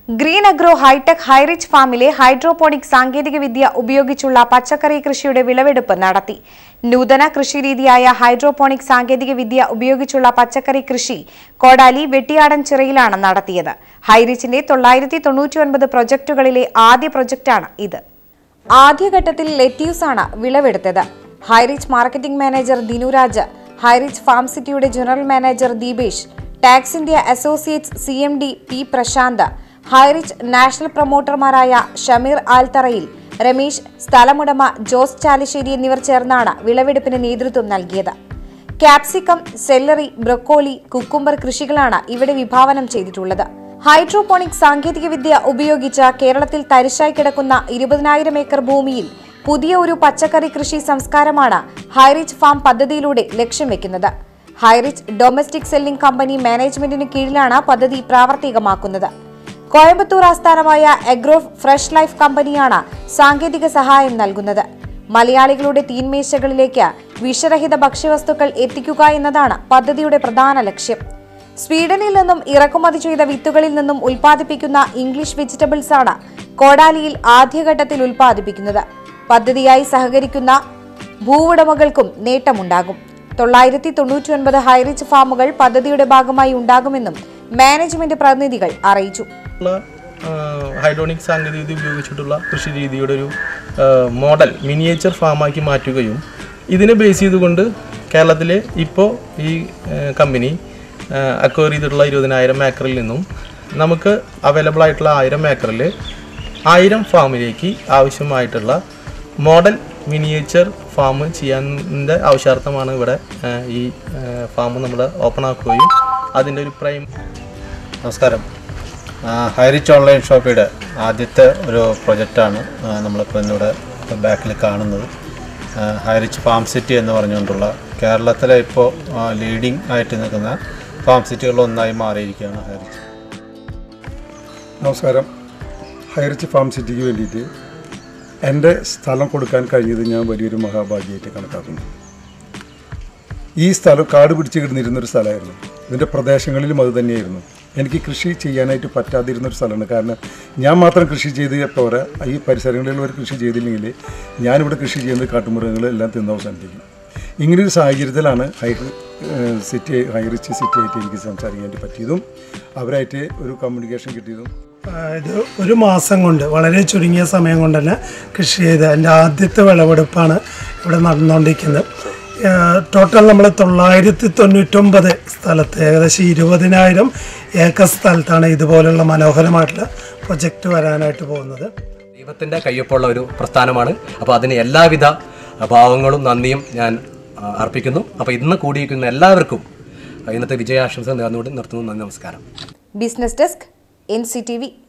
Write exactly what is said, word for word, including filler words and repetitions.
Green agro hi tech Highrich ഫാമിലെ hydroponic സാങ്കേതികവിദ്യ ഉപയോഗിച്ചുള്ള പച്ചക്കറി കൃഷിയുടെ വിളവെടുപ്പ് നടത്തി. നൂതന കൃഷിരീതിയായ ഹൈഡ്രോപോണിക് സാങ്കേതികവിദ്യ ഉപയോഗിച്ചുള്ള പച്ചക്കറി കൃഷി കോടാലി വെട്ടിയാടൻ ചിറയിലാണ് നടത്തിയത്. ഹൈറിച്ചിന്റെ തൊള്ളായിരത്തി തൊണ്ണൂറ്റി ഒൻപത് പ്രൊജക്ടുകളിലെ ആദ്യ പ്രൊജക്ടാണ് ഇത്. ആദ്യഘട്ടത്തിൽ ലെറ്റ്യൂസാണ് വിളവെടുത്തത്. Highrich marketing manager Dinuraj, Highrich farm സിറ്റിയുടെ general manager Deepesh, tax India associates C M D P Prashanth, Highrich national പ്രൊമോട്ടർമാരായ ഷമീർ ആൽത്തറയിൽ, രമേശ്, സ്ഥലമുടമ ജോസ് ചാലിശ്ശേരി എന്നിവർ ചേർന്നാണ് വിളവെടുപ്പിന് നേതൃത്വം നൽകിയത്. ക്യാപ്സിക്കം, സെല്ലറി, ബ്രൊക്കോളി, കുക്കുംബർ കൃഷികളാണ് ഇവിടെ വിഭാവനം ചെയ്തിട്ടുള്ളത്. ഹൈഡ്രോപോണിക് സാങ്കേതികവിദ്യ ഉപയോഗിച്ച് കേരളത്തിൽ തരിശായി കിടക്കുന്ന ഇരുപതിനായിരം ഏക്കർ ഭൂമിയിൽ പുതിയ ഒരു പച്ചക്കറി കൃഷി സംസ്കാരമാണ് ഹൈറിച്ച് ഫാം പദ്ധതിയിലൂടെ ലക്ഷ്യം വെക്കുന്നത്. ഹൈറിച്ച് ഡൊമസ്റ്റിക് സെല്ലിംഗ് കമ്പനി മാനേജ്മെന്റിന് കീഴിലാണ് പദ്ധതി പ്രാവർത്തികമാക്കുന്നത്. കോയമ്പത്തൂർ ആസ്ഥാനമായ എഗ്രോ ഫ്രഷ് ലൈഫ് കമ്പനിയാണ് സാങ്കേതിക സഹായം നൽകുന്നത്. മലയാളികളുടെ തീൻമേശകളിലേക്ക് വിഷരഹിത ഭക്ഷ്യവസ്തുക്കൾ എത്തിക്കുക എന്നതാണ് പദ്ധതിയുടെ പ്രധാന ലക്ഷ്യം. സ്വീഡനിൽ നിന്നും ഇറക്കുമതി ചെയ്ത വിത്തുകളിൽ നിന്നും ഉൽപ്പാദിപ്പിക്കുന്ന ഇംഗ്ലീഷ് വെജിറ്റബിൾസ് ആണ് കോടാലിയിൽ ആദ്യഘട്ടത്തിൽ ഉൽപ്പാദിപ്പിക്കുന്നത്. പദ്ധതിയായി സഹകരിക്കുന്ന ഭൂവുടമകൾക്കും നേട്ടമുണ്ടാകും. തൊള്ളായിരത്തി തൊണ്ണൂറ്റി ഒൻപത് ഹൈറിച്ച് ഫാമുകൾ പദ്ധതിയുടെ ഭാഗമായി ഉണ്ടാകുമെന്നും മാനേജ്മെന്റ് പ്രതിനിധികൾ അറിയിച്ചു. ഹൈഡ്രോണിക് സാങ്കേതികവിദ്യ ഉപയോഗിച്ചിട്ടുള്ള കൃഷി രീതിയുടെ ഒരു മോഡൽ മിനിയേച്ചർ ഫാമാക്കി മാറ്റുകയും ഇതിനെ ബേസ് ചെയ്തുകൊണ്ട് കേരളത്തിലെ ഇപ്പോൾ ഈ കമ്പനി അക്വയർ ചെയ്തിട്ടുള്ള ഇരുപതിനായിരം ഏക്കറിൽ നിന്നും നമുക്ക് അവൈലബിൾ ആയിട്ടുള്ള ആയിരം ഏക്കറിൽ ആയിരം ഫാമിലേക്ക് ആവശ്യമായിട്ടുള്ള മോഡൽ മിനിയേച്ചർ ഫാം ചെയ്യാൻ്റെ ആവശ്യാർത്ഥമാണ് ഇവിടെ ഈ ഫാം നമ്മൾ ഓപ്പൺ ആക്കുകയും അതിൻ്റെ ഒരു പ്രൈം. നമസ്കാരം. ഹൈറിച്ച് ഓൺലൈൻ ഷോപ്പിയുടെ ആദ്യത്തെ ഒരു പ്രൊജക്റ്റാണ് നമ്മളിപ്പോൾ ഇന്നിവിടെ ബാക്കിൽ കാണുന്നത്. ഹൈറിച്ച് ഫാം സിറ്റി എന്ന് പറഞ്ഞുകൊണ്ടുള്ള കേരളത്തിലെ ഇപ്പോൾ ലീഡിംഗ് ആയിട്ട് നിൽക്കുന്ന ഫാം സിറ്റികളിലൊന്നായി മാറിയിരിക്കുകയാണ് ഹൈറിച്ച്. നമസ്കാരം. ഹൈറിച്ച് ഫാം സിറ്റിക്ക് വേണ്ടിയിട്ട് എൻ്റെ സ്ഥലം കൊടുക്കാൻ കഴിഞ്ഞത് ഞാൻ വലിയൊരു മഹാഭാഗ്യമായിട്ട് കണക്കാക്കുന്നു. ഈ സ്ഥലം കാട് പിടിച്ച് കിടന്നിരുന്നൊരു സ്ഥലമായിരുന്നു. ഇതിൻ്റെ പ്രദേശങ്ങളിലും അത് തന്നെയായിരുന്നു. എനിക്ക് കൃഷി ചെയ്യാനായിട്ട് പറ്റാതിരുന്നൊരു സ്ഥലമാണ്. കാരണം ഞാൻ മാത്രം കൃഷി ചെയ്ത് പോരാ, ഈ പരിസരങ്ങളിലുള്ളവർ കൃഷി ചെയ്തില്ലെങ്കിൽ ഞാനിവിടെ കൃഷി ചെയ്യുന്നത് കാട്ടുമൃഗങ്ങൾ എല്ലാം തിന്ന് അവസാനിപ്പിക്കും. ഇങ്ങനൊരു സാഹചര്യത്തിലാണ് ഹൈ സിറ്റി ഹൈറിച്ച് സിറ്റി ആയിട്ട് എനിക്ക് സംസാരിക്കാൻ പറ്റിയതും അവരായിട്ട് ഒരു കമ്മ്യൂണിക്കേഷൻ കിട്ടിയതും. ഇത് ഒരു മാസം കൊണ്ട്, വളരെ ചുരുങ്ങിയ സമയം കൊണ്ട് തന്നെ കൃഷി ചെയ്ത് എൻ്റെ ആദ്യത്തെ വിളവെടുപ്പാണ് ഇവിടെ നടന്നുകൊണ്ടിരിക്കുന്നത്. ടോട്ടൽ നമ്മൾ തൊള്ളായിരത്തി തൊണ്ണൂറ്റൊമ്പത് സ്ഥലത്ത് ഏകദേശം ഇരുപതിനായിരം ഏക്കർ സ്ഥലത്താണ് ഇതുപോലുള്ള മനോഹരമായിട്ടുള്ള പ്രൊജക്റ്റ് വരാനായിട്ട് പോകുന്നത്. ദൈവത്തിൻ്റെ കയ്യൊപ്പുള്ള ഒരു പ്രസ്ഥാനമാണ്. അപ്പോൾ അതിന് എല്ലാവിധ ഭാവങ്ങളും നന്ദിയും ഞാൻ അർപ്പിക്കുന്നു. അപ്പോൾ ഇന്ന് കൂടിയിരിക്കുന്ന എല്ലാവർക്കും ഇന്നത്തെ വിജയാശംസ നേർന്നുകൊണ്ട് നിർത്തുന്നു. നന്ദി, നമസ്കാരം. Business desk, N C T V.